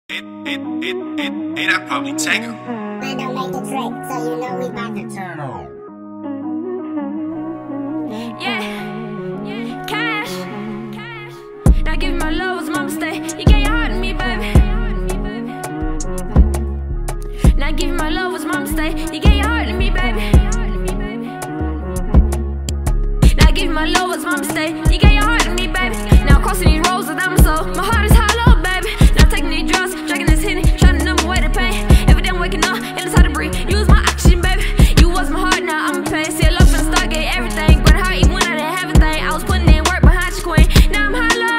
I'd probably take her. Man, don't make the trick, so you know we bout to turn on. Yeah, cash. Now give me my love was my mistake. You gave your heart to me, baby. Now give me my love was my mistake. You gave your heart to me, baby. Now give me my love was my mistake. You gave your heart to me, baby. Now crossing these roads without my soul. My heart is hollow, baby. Now taking these drugs, drinking this Henny, trying to numb away the pain. Every day I'm waking up and it's hard to breathe. You was my oxygen, baby. You was my heart, now I'm in pain. See, I love from the start, gave everything. But heart, even when I didn't have anything, I was putting in work behind your queen. Now I'm hollow.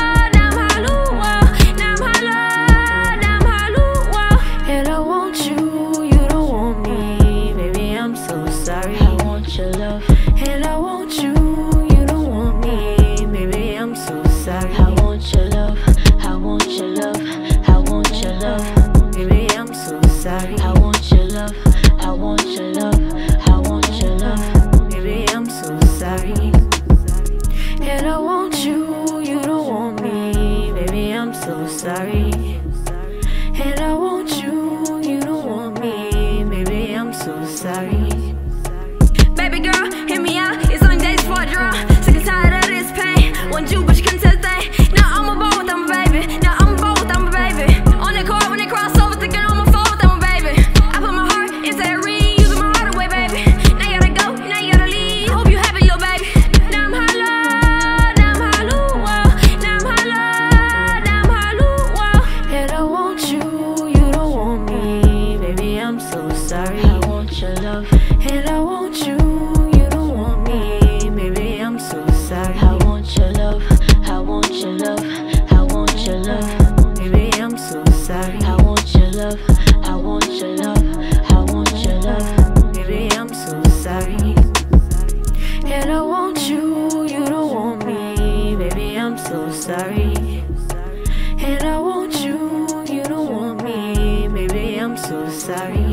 And I want you, you don't want me. Maybe I'm so sorry. I want your love, I want your love, I want your love. Maybe I'm so sorry. I want your love, I want your love, I want your love. Maybe I'm so sorry. And I want you, you don't want me. Maybe I'm so sorry. And I want you, you don't want me. Maybe I'm so sorry. Baby girl, hear me out, it's only days before I draw. Sick and tired of this pain. Want you, but you couldn't tell a thing. Now I'm a ball without my baby. Now I'm a ball without my baby. On the court when they cross over, thinking I'm a fall without my baby. I put my heart into that ring, using my heart away, baby. Now you gotta go, now you gotta leave. Hope you happy, little baby. Now I'm hollow, now I'm hollow, wow. Now I'm hollow, now I'm hollow, wow. And I want you, you don't want me. Baby, I'm so sorry. I want your love, and I want you. I want your love, I want your love, I want your love. Maybe I'm so sorry. I want your love, I want your love, I want your love. Maybe I'm so sorry. And I want you, you don't want me. Maybe I'm so sorry. And I want you, you don't want me. Maybe I'm so sorry.